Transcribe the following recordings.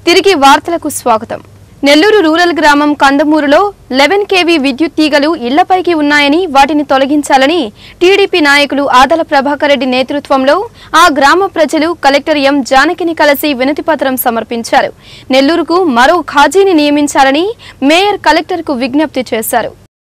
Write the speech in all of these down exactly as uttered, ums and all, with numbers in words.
తిరిగి వార్తలకు స్వాగతం. నెల్లూరు రూరల్ గ్రామం కందమూరులో లెవెన్ కేవీ విద్యుత్ తీగలు ఇళ్లపైకి ఉన్నాయని వాటిని తొలగించాలని టీడీపీ నాయకులు ఆదల ప్రభాకర్ రెడ్డి నేతృత్వంలో ఆ గ్రామ ప్రజలు కలెక్టర్ ఎం జానకిని కలిసి వినతిపత్రం సమర్పించారు. నెల్లూరుకు మరో ఖాజీని నియమించాలని మేయర్ కలెక్టర్కు విజ్ఞప్తి చేశారు.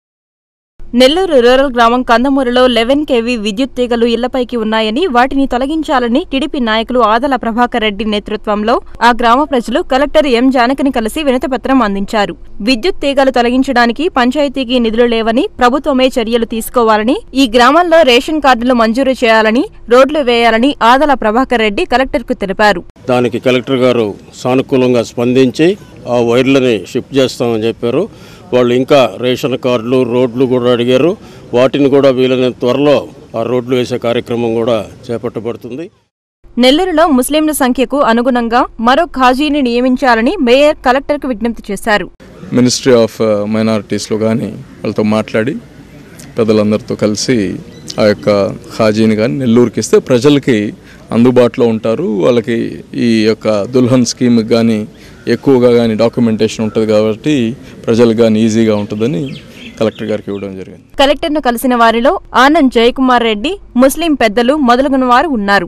నెల్లూరు రూరల్ గ్రామం కందమూరులో లెవెన్ కేవీ విద్యుత్ తీగలు ఇళ్లపైకి ఉన్నాయని వాటిని తొలగించాలని టీడీపీ నాయకులు ఆదల ప్రభాకర్ రెడ్డి నేతృత్వంలో ఆ గ్రామ ప్రజలు కలెక్టర్ ఎం జానకిని కలిసి వినతిపత్రం అందించారు. విద్యుత్ తీగలు తొలగించడానికి పంచాయతీకి నిధులు లేవని, ప్రభుత్వమే చర్యలు తీసుకోవాలని, ఈ గ్రామంలో రేషన్ కార్డులు మంజూరు చేయాలని, రోడ్లు వేయాలని ఆదల ప్రభాకర్ రెడ్డి కలెక్టర్కు తెలిపారు. దానికి కలెక్టర్ గారు సానుకూలంగా స్పందించి ఆ వైర్లని షిఫ్ట్ చేస్తామని చెప్పారు. వాళ్ళు ఇంకా రేషన్ కార్డులు, రోడ్లు కూడా అడిగారు. వాటిని కూడా వీలైనంత త్వరలో ఆ రోడ్లు వేసే కార్యక్రమం కూడా చేపట్టబడుతుంది. నెల్లూరులో ముస్లింల సంఖ్యకు అనుగుణంగా మరో ఖాజీని నియమించాలని మేయర్ కలెక్టర్కు విజ్ఞప్తి చేశారు. మినిస్ట్రీ ఆఫ్ మైనారిటీస్లో కానీ వాళ్ళతో మాట్లాడి పెద్దలందరితో కలిసి ఆ యొక్క ఖాజీని కానీ నెల్లూరుకి ఇస్తే ప్రజలకి అందుబాటులో ఉంటారు. వాళ్ళకి ఈ యొక్క దుల్హన్ స్కీమ్ కానీ ఎక్కువగా కానీ డాక్యుమెంటేషన్ ఉంటుంది కాబట్టి ప్రజలకు కానీ ఈజీగా ఉంటుందని కలెక్టర్ గారికి ఇవ్వడం జరిగింది. కలెక్టర్ను కలిసిన వారిలో ఆనంద్ జయకుమార్ రెడ్డి, ముస్లిం పెద్దలు మొదలగున వారు ఉన్నారు.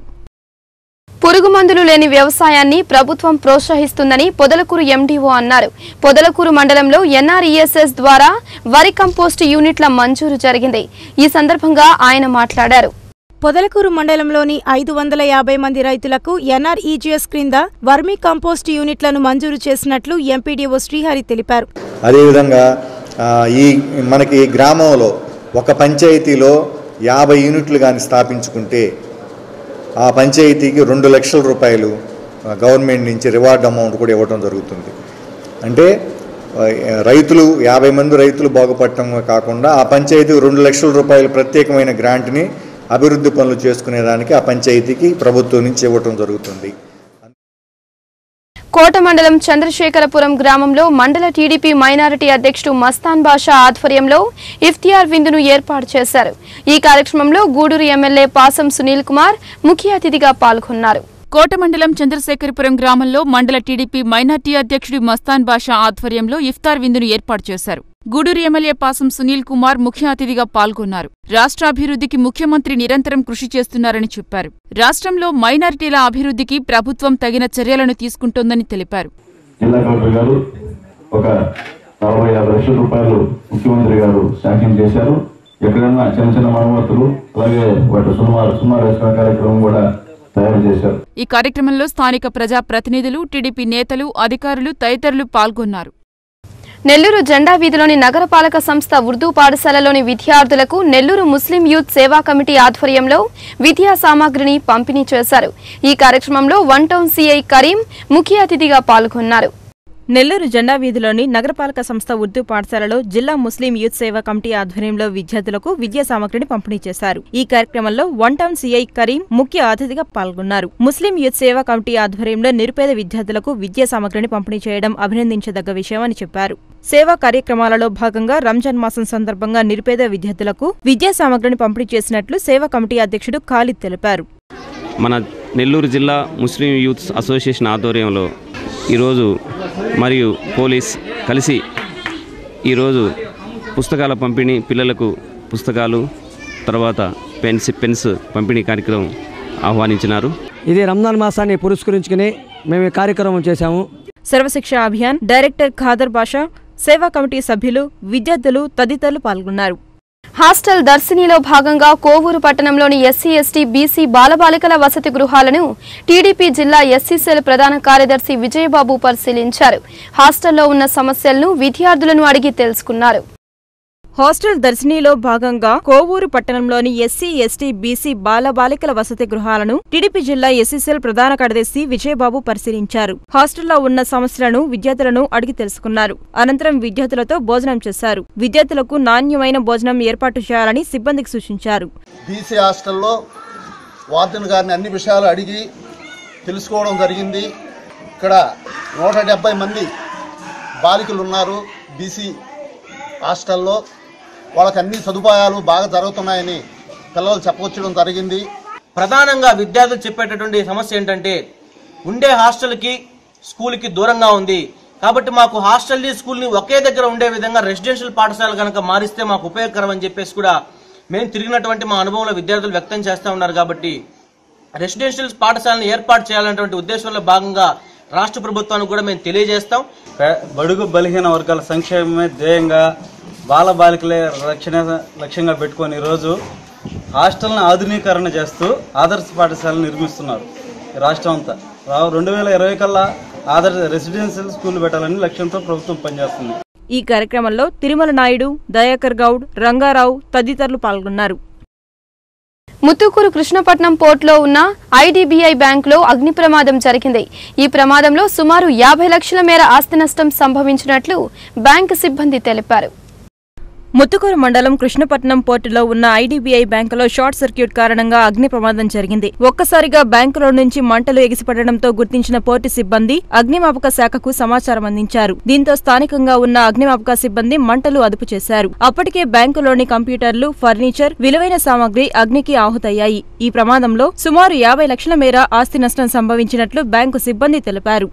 పురుగు మందులు లేని వ్యవసాయాన్ని ప్రభుత్వం ప్రోత్సహిస్తుందని పొదలకూరు ఎండీఓ అన్నారు. పొదలకూరు మండలంలో ఎన్ఆర్ఈఎస్ఎస్ ద్వారా వరి కంపోస్ట్ యూనిట్ల మంజూరు జరిగింది. ఈ సందర్భంగా ఆయన మాట్లాడారు. పొదలకూరు మండలంలోని ఐదు వందల యాభై మంది రైతులకు ఎన్ఆర్ఈజీఎస్ క్రింద వర్మీ కంపోస్ట్ యూనిట్లను మంజూరు చేసినట్లు ఎంపీడీఓ శ్రీహరి తెలిపారు. అదేవిధంగా ఈ మనకి గ్రామంలో ఒక పంచాయతీలో యాభై యూనిట్లు కానీ స్థాపించుకుంటే ఆ పంచాయతీకి రెండు లక్షల రూపాయలు గవర్నమెంట్ నుంచి రివార్డ్ అమౌంట్ కూడా ఇవ్వడం జరుగుతుంది. అంటే రైతులు యాభై మంది రైతులు బాగుపడటం కాకుండా ఆ పంచాయతీకి రెండు లక్షల రూపాయలు ప్రత్యేకమైన గ్రాంట్ని అభివృద్ధి పనులు చేసుకునేదానికి ఆ పంచాయతీకి ప్రభుత్వం నుంచి ఇవ్వటం జరుగుతుంది. కోట మండలం చంద్రశేఖరపురం గ్రామంలో మండల టీడీపీ మైనారిటీ అధ్యక్షుడు మస్తాన్ బాషా ఆధ్వర్యంలో ఇఫ్తియార్ విందును ఏర్పాటు చేశారు. ఈ కార్యక్రమంలో గూడూరు ఎమ్మెల్యే పాసం సునీల్ కుమార్ ముఖ్య అతిథిగా పాల్గొన్నారు. కోట మండలం చంద్రశేఖరపురం గ్రామంలో మండల టీడీపీ మైనార్టీ అధ్యక్షుడు మస్తాన్ బాషా ఆధ్వర్యంలో ఇఫ్తార్ విందును ఏర్పాటు చేశారు. గూడూరు ఎమ్మెల్యే పాసం సునీల్ కుమార్ ముఖ్య అతిథిగా పాల్గొన్నారు. రాష్ట్రాభివృద్ధికి ముఖ్యమంత్రి నిరంతరం కృషి చేస్తున్నారని చెప్పారు. రాష్ట్రంలో మైనారిటీల అభివృద్ధికి ప్రభుత్వం తగిన చర్యలను తీసుకుంటోందని తెలిపారు. జిల్లా కలెక్టర్ గారు ఒక నలభై యాభై లక్షల రూపాయలు ముఖ్యమంత్రి గారు శాంక్షన్ చేశారు. ఎక్కడన్నా చిన్న చిన్న మరమ్మతులు అలాగే వాటి సుమారు సుమారు వేసుకునే కార్యక్రమం కూడా తయారు చేశారు. ఈ కార్యక్రమంలో స్థానిక ప్రజా ప్రతినిధులు, టీడీపీ నేతలు, అధికారులు తదితరులు పాల్గొన్నారు. నెల్లూరు జెండా వీధిలోని నగరపాలక సంస్థ ఉర్దూ పాఠశాలలోని విద్యార్థులకు Nellore Muslim youth Seva committee ఆధ్వర్యంలో విద్యా సామాగ్రిని పంపిణీ చేశారు. ఈ కార్యక్రమంలో వన్ టౌన్ సీఐ కరీం ముఖ్య అతిథిగా పాల్గొన్నారు. నెల్లూరు జెండా వీధిలోని నగరపాలక సంస్థ ఉర్దూ పాఠశాలలో జిల్లా ముస్లిం యూత్ సేవా కమిటీ ఆధ్వర్యంలో విద్యార్థులకు విద్యా సామగ్రిని పంపిణీ చేశారు. ఈ కార్యక్రమంలో వన్ టౌన్ సీఐ కరీం ముఖ్య అతిథిగా పాల్గొన్నారు. ముస్లిం యూత్ సేవా కమిటీ ఆధ్వర్యంలో నిరుపేద విద్యార్థులకు విద్యా సామగ్రిని పంపిణీ చేయడం అభినందించదగ్గ విషయమని చెప్పారు. సేవా కార్యక్రమాలలో భాగంగా రంజాన్ మాసం సందర్భంగా నిరుపేద విద్యార్థులకు విద్యా సామగ్రిని పంపిణీ చేసినట్లు సేవా కమిటీ అధ్యక్షుడు ఖాలిద్ తెలిపారు. మన నెల్లూరు జిల్లా ముస్లిం యూత్ అసోసియేషన్ ఆధ్వర్యంలో ఈరోజు మరియు పోలీస్ కలిసి ఈరోజు పుస్తకాల పంపిణీ, పిల్లలకు పుస్తకాలు, తర్వాత పెన్స్ పెన్స్ పంపిణీ కార్యక్రమం ఆహ్వానించినారు. ఇది రంజాన్ మాసాన్ని పురస్కరించుకుని మేము ఈ కార్యక్రమం చేశాము. సర్వశిక్ష అభియాన్ డైరెక్టర్ ఖాదర్ బాషా, సేవా కమిటీ సభ్యులు, విద్యార్థులు తదితరులు పాల్గొన్నారు. హాస్టల్ దర్శినిలో భాగంగా కోవూరు పట్టణంలోని ఎస్సీ, ఎస్టీ, బీసీ బాలబాలికల వసతి గృహాలను టీడీపీ జిల్లా ఎస్సీ సెల్ ప్రధాన కార్యదర్శి విజయబాబు పరిశీలించారు. హాస్టల్లో ఉన్న సమస్యలను విద్యార్థులను అడిగి తెలుసుకున్నారు. హాస్టల్ దర్శినిలో భాగంగా కోవూరు పట్టణంలోని ఎస్సీ, ఎస్టీ, బీసీ బాలబాలికల వసతి గృహాలను టీడీపీ జిల్లా ఎస్సీ సెల్ ప్రధాన కార్యదర్శి విజయబాబు పరిశీలించారు. హాస్టల్లో ఉన్న సమస్యలను విద్యార్థులను అడిగి తెలుసుకున్నారు. అనంతరం విద్యార్థులతో భోజనం చేశారు. విద్యార్థులకు నాణ్యమైన భోజనం ఏర్పాటు చేయాలని సిబ్బందికి సూచించారు. బీసీ హాస్టల్లో వార్డెన్ గారిని అన్ని విషయాలు అడిగి తెలుసుకోవడం జరిగింది. ఇక్కడ నూట డెబ్బై మంది బాలికలు ఉన్నారు బీసీ హాస్టల్లో. వాళ్ళకి అన్ని సదుపాయాలు బాగా జరుగుతున్నాయని పిల్లలు చెప్పవచ్చడం జరిగింది. ప్రధానంగా విద్యార్థులు చెప్పేటటువంటి సమస్య ఏంటంటే ఉండే హాస్టల్కి స్కూల్కి దూరంగా ఉంది. కాబట్టి మాకు హాస్టల్ని స్కూల్ని ఒకే దగ్గర ఉండే విధంగా రెసిడెన్షియల్ పాఠశాల కనుక మారిస్తే మాకు ఉపయోగకరం అని చెప్పేసి కూడా మేము తిరిగినటువంటి మా అనుభవంలో విద్యార్థులు వ్యక్తం చేస్తూ ఉన్నారు. కాబట్టి రెసిడెన్షియల్ పాఠశాలను ఏర్పాటు చేయాలనేటువంటి ఉద్దేశంలో భాగంగా రాష్ట్ర ప్రభుత్వానికి కూడా మేము తెలియజేస్తాం. బడుగు బలహీన వర్గాల సంక్షేమమే ధ్యేయంగా బాల బాలికలే రక్షణ లక్ష్యంగా పెట్టుకొని ఈరోజు హాస్టల్ని ఆధునీకరణ చేస్తూ ఆదర్శ పాఠశాలను నిర్మిస్తున్నారు. రాష్ట్రం అంతా రెండు వేల ఇరవై కల్లా ఆదర్శ రెసిడెన్షియల్ స్కూల్ పెట్టాలని లక్ష్యంతో ప్రభుత్వం పనిచేస్తుంది. ఈ కార్యక్రమంలో తిరుమల నాయుడు, దయాకర్ గౌడ్, రంగారావు తదితరులు పాల్గొన్నారు. ముత్తుకూరు కృష్ణపట్నం పోర్టులో ఉన్న ఐడీబీఐ బ్యాంకులో అగ్ని ప్రమాదం జరిగింది. ఈ ప్రమాదంలో సుమారు యాభై లక్షల మేర ఆస్తి నష్టం సంభవించినట్లు బ్యాంకు సిబ్బంది తెలిపారు. ముత్తుకూరు మండలం కృష్ణపట్నం పోర్టులో ఉన్న ఐడీబీఐ బ్యాంకులో షార్ట్ సర్క్యూట్ కారణంగా అగ్ని ప్రమాదం జరిగింది. ఒక్కసారిగా బ్యాంకులో నుంచి మంటలు ఎగిసిపడడంతో గుర్తించిన పోర్టు సిబ్బంది అగ్నిమాపక శాఖకు సమాచారం అందించారు. దీంతో స్థానికంగా ఉన్న అగ్నిమాపక సిబ్బంది మంటలు అదుపు చేశారు. అప్పటికే బ్యాంకులోని కంప్యూటర్లు, ఫర్నిచర్, విలువైన సామాగ్రి అగ్నికి ఆహుతయ్యాయి. ఈ ప్రమాదంలో సుమారు యాభై లక్షల మేర ఆస్తి నష్టం సంభవించినట్లు బ్యాంకు సిబ్బంది తెలిపారు.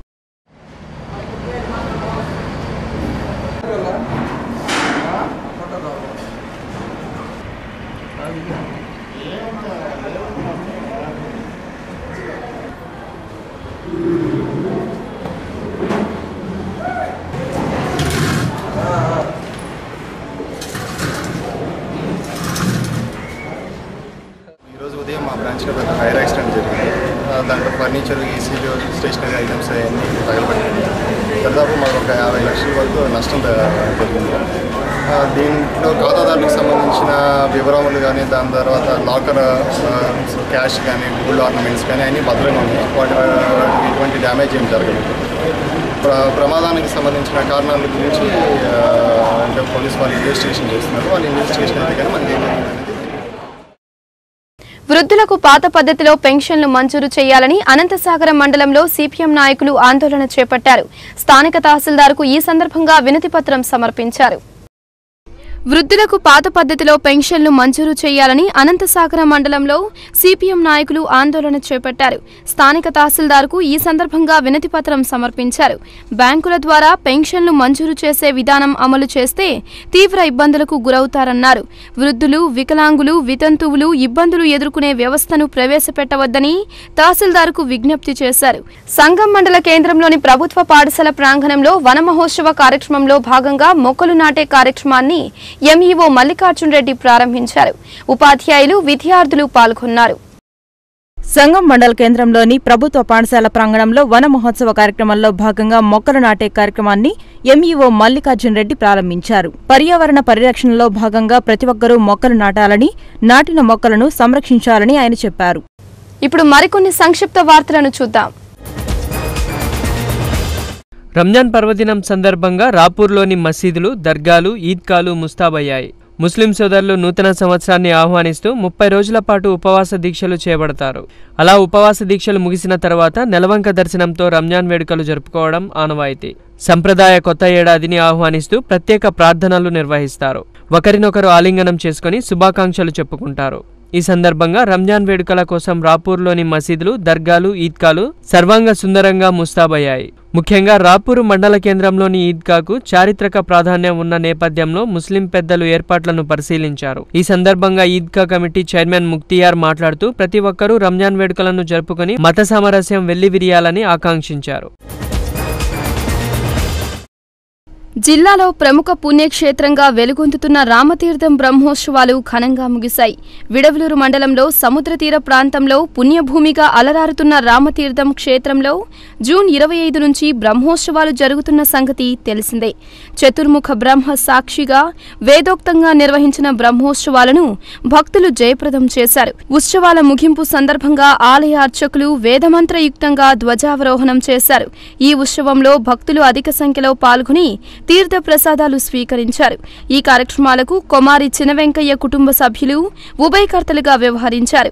ఈరోజు ఉదయం మా బ్రాంచ్లో పెద్ద ఫైర్ యాక్సిడెంట్ జరిగింది. దాంట్లో ఫర్నిచర్, ఈసీలు, స్టేషనరీ ఐటమ్స్ అవన్నీ తగలబడింది. దాదాపు మాకు ఒక యాభై లక్షల వరకు నష్టం జరిగింది. దీంట్లో ఖాతాదారులకు సంబంధించిన వివరములు కానీ, దాని తర్వాత లాకర్ క్యాష్ కానీ, గోల్డ్ ఆర్నమెంట్స్ కానీ అన్నీ భద్రంగా ఉన్నాయి. వాటి ఎటువంటి డ్యామేజ్ ఏం జరగలేదు. ప్ర ప్రమాదానికి సంబంధించిన కారణాల గురించి అంటే పోలీసు వాళ్ళు ఇన్వెస్టిగేషన్ చేస్తున్నారు. వాళ్ళు ఇన్వెస్టిగేషన్ అయితే కానీ మనకి ఏమైందనేది. వృద్ధులకు పాత పద్ధతిలో పెన్షన్లు మంజూరు చేయాలని అనంతసాగరం మండలంలో సిపిఎం నాయకులు ఆందోళన చేపట్టారు. స్థానిక తహసీల్దార్కు ఈ సందర్భంగా వినతిపత్రం సమర్పించారు. వృద్ధులకు పాత పద్ధతిలో పెన్షన్లు మంజూరు చేయాలని అనంతసాగరం మండలంలో సిపిఎం నాయకులు ఆందోళన చేపట్టారు. స్థానిక తహసీల్దార్కు ఈ సందర్భంగా వినతిపత్రం సమర్పించారు. బ్యాంకుల ద్వారా పెన్షన్లు మంజూరు చేసే విధానం అమలు చేస్తే తీవ్ర ఇబ్బందులకు గురవుతారన్నారు. వృద్ధులు, వికలాంగులు, వితంతువులు ఇబ్బందులు ఎదుర్కొనే వ్యవస్థను ప్రవేశపెట్టవద్దని తహసీల్దార్కు విజ్ఞప్తి చేశారు. సంగం మండల కేంద్రంలోని ప్రభుత్వ పాఠశాల ప్రాంగణంలో వన మహోత్సవ కార్యక్రమంలో భాగంగా మొక్కలు నాటే కార్యక్రమాన్ని ఎంఈఓ మల్లికార్జున్ రెడ్డి ప్రారంభించారు. ఉపాధ్యాయులు, విద్యార్థులు పాల్గొన్నారు. సంగం మండల కేంద్రంలోని ప్రభుత్వ పాఠశాల ప్రాంగణంలో వన మహోత్సవ కార్యక్రమంలో భాగంగా మొక్కలు నాటే కార్యక్రమాన్ని ఎంఈఓ మల్లికార్జున్ రెడ్డి ప్రారంభించారు. పర్యావరణ పరిరక్షణలో భాగంగా ప్రతి ఒక్కరూ మొక్కలు నాటాలని, నాటిన మొక్కలను సంరక్షించాలని ఆయన చెప్పారు. ఇప్పుడు మరికొన్ని సంక్షిప్త వార్తలను చూద్దాం. రంజాన్ పర్వదినం సందర్భంగా రాపూర్లోని మసీదులు, దర్గాలు, ఈద్గాలు ముస్తాబయ్యాయి. ముస్లిం సోదరులు నూతన సంవత్సరాన్ని ఆహ్వానిస్తూ ముప్పై రోజుల పాటు ఉపవాస దీక్షలు చేపడతారు. అలా ఉపవాస దీక్షలు ముగిసిన తర్వాత నెలవంక దర్శనంతో రంజాన్ వేడుకలు జరుపుకోవడం ఆనవాయితీ. సంప్రదాయ కొత్త ఏడాదిని ఆహ్వానిస్తూ ప్రత్యేక ప్రార్థనలు నిర్వహిస్తారు. ఒకరినొకరు ఆలింగనం చేసుకుని శుభాకాంక్షలు చెప్పుకుంటారు. ఈ సందర్భంగా రంజాన్ వేడుకల కోసం రాపూర్లోని మసీదులు, దర్గాలు, ఈద్గాలు సర్వాంగ సుందరంగా ముస్తాబయ్యాయి. ముఖ్యంగా రాపూరు మండల కేంద్రంలోని ఈద్గాకు చారిత్రక ప్రాధాన్యం ఉన్న నేపథ్యంలో ముస్లిం పెద్దలు ఏర్పాట్లను పరిశీలించారు. ఈ సందర్భంగా ఈద్గా కమిటీ చైర్మన్ ముక్తియార్ మాట్లాడుతూ ప్రతి ఒక్కరూ రంజాన్ వేడుకలను జరుపుకుని మత సామరస్యం వెల్లివిరియాలని ఆకాంక్షించారు. జిల్లాలో ప్రముఖ పుణ్యక్షేత్రంగా వెలుగొందుతున్న రామతీర్థం బ్రహ్మోత్సవాలు ఘనంగా ముగిశాయి. విడవలూరు మండలంలో సముద్ర తీర ప్రాంతంలో పుణ్యభూమిగా అలరారుతున్న రామతీర్థం క్షేత్రంలో జూన్ ఇరవై ఐదు నుంచి బ్రహ్మోత్సవాలు జరుగుతున్న సంగతి తెలిసిందే. చతుర్ముఖ బ్రహ్మ సాక్షిగా వేదోక్తంగా నిర్వహించిన బ్రహ్మోత్సవాలను భక్తులు జయప్రదం చేశారు. ఉత్సవాల ముగింపు సందర్భంగా ఆలయ అర్చకులు వేదమంత్రయుక్తంగా ధ్వజావరోహణం చేశారు. ఈ ఉత్సవంలో భక్తులు అధిక సంఖ్యలో పాల్గొని తీర్థ ప్రసాదాలు స్వీకరించారు. ఈ కార్యక్రమాలకు కొమారి చినవెంకయ్య కుటుంబ సభ్యులు ఉభయకర్తలుగా వ్యవహరించారు.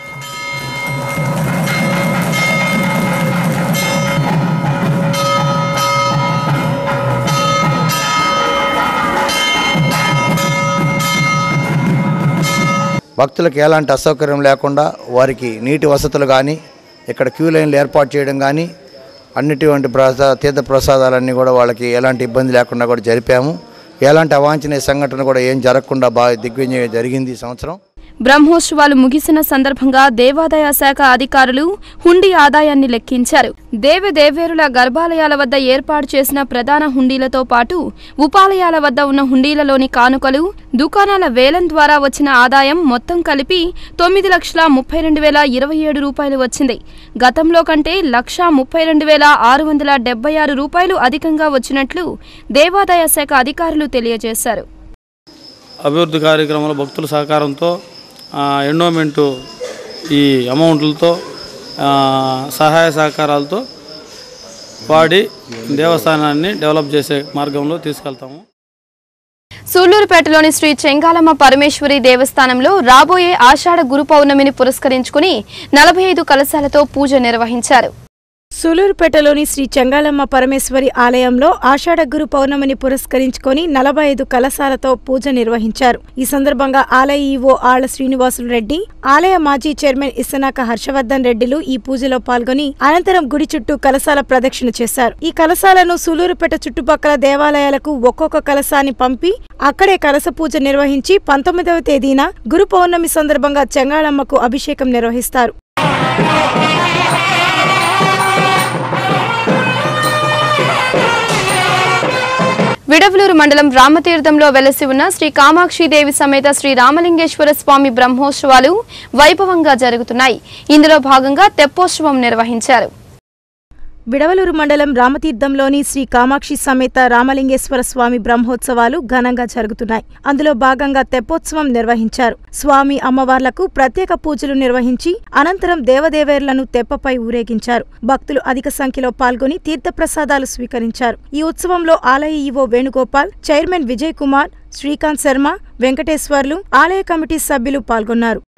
భక్తులకు ఎలాంటి అసౌకర్యం లేకుండా వారికి నీటి వసతులు కానీ, ఇక్కడ క్యూ లైన్లు ఏర్పాటు చేయడం కానీ, అన్నిటువంటి ప్రసా తీర్థ ప్రసాదాలన్నీ కూడా వాళ్ళకి ఎలాంటి ఇబ్బంది లేకుండా కూడా జరిపాము. ఎలాంటి అవాంఛనీయ సంఘటన కూడా ఏం జరగకుండా బాగా దిగ్విజయం జరిగింది ఈ సంవత్సరం. బ్రహ్మోత్సవాలు ముగిసిన సందర్భంగా దేవాదాయ శాఖ అధికారులు హుండీ ఆదాయాన్ని లెక్కించారు. దేవదేవేరుల గర్భాలయాల వద్ద ఏర్పాటు చేసిన ప్రధాన హుండీలతో పాటు ఉపాలయాల వద్ద ఉన్న హుండీలలోని కానుకలు, దుకాణాల వేలం ద్వారా వచ్చిన ఆదాయం మొత్తం కలిపి తొమ్మిది లక్షల ముప్పై రెండు వేల ఇరవై ఏడు రూపాయలు వచ్చింది. గతంలో కంటే లక్ష ముప్పై రెండు వేల ఆరు వందల డెబ్బై ఆరు రూపాయలు అధికంగా వచ్చినట్లు దేవాదాయ శాఖ అధికారులు తెలియజేశారు. అభివృద్ధి కార్యక్రమంలో భక్తుల సహకారంతో ఎండోమెంటు ఈ అమౌంట్లతో సహాయ సహకారాలతో వాడి దేవస్థానాన్ని డెవలప్ చేసే మార్గంలో తీసుకెళ్తాము. సూళ్లూరుపేటలోని శ్రీ చెంగాలమ్మ పరమేశ్వరి దేవస్థానంలో రాబోయే ఆషాఢ గురు పౌర్ణమిని పురస్కరించుకుని నలభై ఐదు కలశాలతో పూజ నిర్వహించారు. సూలూరుపేటలోని శ్రీ చెంగాలమ్మ పరమేశ్వరి ఆలయంలో ఆషాఢ గురు పౌర్ణమిని పురస్కరించుకొని నలభై ఐదు కలశాలతో పూజ నిర్వహించారు. ఈ సందర్భంగా ఆలయ ఈవో ఆళ్ల శ్రీనివాసులు రెడ్డి, ఆలయ మాజీ చైర్మన్ ఇసనాక హర్షవర్ధన్ రెడ్డిలు ఈ పూజలో పాల్గొని అనంతరం గుడి చుట్టూ కలశాల ప్రదక్షిణ చేశారు. ఈ కలశాలను సూలూరుపేట చుట్టుపక్కల దేవాలయాలకు ఒక్కొక్క కలశాన్ని పంపి అక్కడే కలశ పూజ నిర్వహించి పంతొమ్మిదవ తేదీన గురు పౌర్ణమి సందర్భంగా చెంగాళమ్మకు అభిషేకం నిర్వహిస్తారు. విడవలూరు మండలం రామతీర్థంలో వెలసి ఉన్న శ్రీ కామాక్షిదేవి సమేత శ్రీ రామలింగేశ్వర స్వామి బ్రహ్మోత్సవాలు వైభవంగా జరుగుతున్నాయి. ఇందులో భాగంగా తెప్పోత్సవం నిర్వహించారు. విడవలూరు మండలం రామతీర్థంలోని శ్రీ కామాక్షి సమేత రామలింగేశ్వర స్వామి బ్రహ్మోత్సవాలు ఘనంగా జరుగుతున్నాయి. అందులో భాగంగా తెప్పోత్సవం నిర్వహించారు. స్వామి అమ్మవార్లకు ప్రత్యేక పూజలు నిర్వహించి అనంతరం దేవదేవేర్లను తెప్పపై ఊరేగించారు. భక్తులు అధిక సంఖ్యలో పాల్గొని తీర్థప్రసాదాలు స్వీకరించారు. ఈ ఉత్సవంలో ఆలయ ఈవో వేణుగోపాల్, చైర్మన్ విజయ్ కుమార్, శ్రీకాంత్ శర్మ, వెంకటేశ్వర్లు, ఆలయ కమిటీ సభ్యులు పాల్గొన్నారు.